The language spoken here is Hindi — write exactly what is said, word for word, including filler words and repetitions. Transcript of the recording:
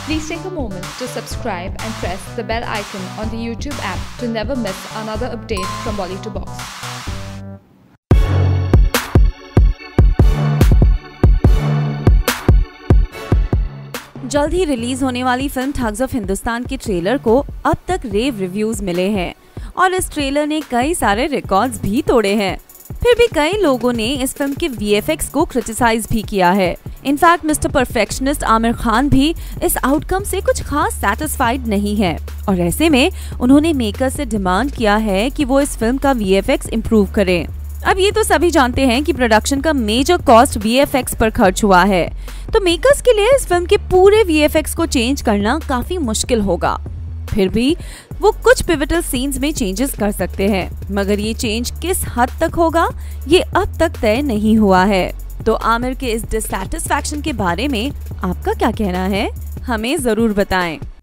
Please take a moment to subscribe and press the bell icon on the YouTube app to never miss another update from Bolly to Box. जल्द ही रिलीज होने वाली फिल्म ठग्स ऑफ हिंदुस्तान के ट्रेलर को अब तक रेव रिव्यूज मिले हैं और इस ट्रेलर ने कई सारे रिकॉर्ड्स भी तोड़े हैं। फिर भी कई लोगों ने इस फिल्म के वी एफ एक्स को क्रिटिसाइज भी किया है। In fact mister perfectionist Aamir Khan भी इस आउटकम से कुछ खास सैटिस्फाइड नहीं है और ऐसे में उन्होंने मेकर से डिमांड किया है कि वो इस फिल्म का वी एफ एक्स इम्प्रूव करें। अब ये तो सभी जानते हैं कि प्रोडक्शन का major cost V F X पर खर्च हुआ है, तो मेकर्स के लिए इस फिल्म के पूरे वी एफ एक्स को चेंज करना काफी मुश्किल होगा। फिर भी वो कुछ पिवटल सीन्स में चेंजेस कर सकते हैं, मगर ये चेंज किस हद तक होगा ये अब तक तय नहीं हुआ है। तो आमिर के इस डिससैटिस्फैक्शन के बारे में आपका क्या कहना है, हमें जरूर बताएं।